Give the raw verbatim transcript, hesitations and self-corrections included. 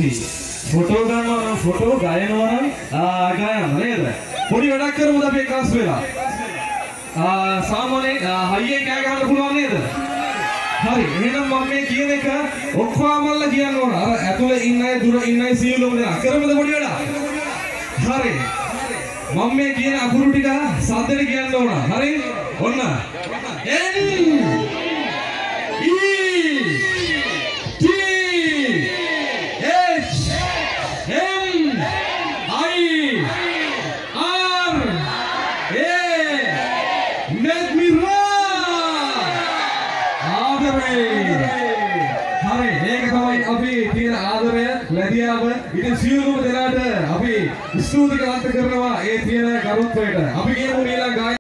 ස්තුතියි. ෆොටෝ ගන්නවා නම් ෆොටෝ, ගයනවා නම් ගයන්න නේද? පොඩි වැඩක් කරමුද අපි එකස් වෙලා? ආ සාමාන්‍යයෙන් හයියෙන් කෑ ගහන්න පුළුවන් නේද? හරි. එහෙනම් මම මේ කියන එක ඔක්කොමල්ලා කියන්න ඕන. අර ඇතුලේ ඉන්න අය දුර ඉන්න අය සියලුම දෙනා කරමුද පොඩි වැඩක්? හරි. මම මේ කියන අකුරු ටික සද්දෙට කියන්න ඕන. හරි? ඔන්න. N E T H M I R A NETHMIRA ආදරේ. හරි. ඒක තමයි අපි තියෙන ආදරය, ලැබියාව. ඉතින් සියලුම දෙනාට අපි ස්තුති කරනවා ඒ තියෙන කරුත්වයට. අපි කියමු ඊළඟ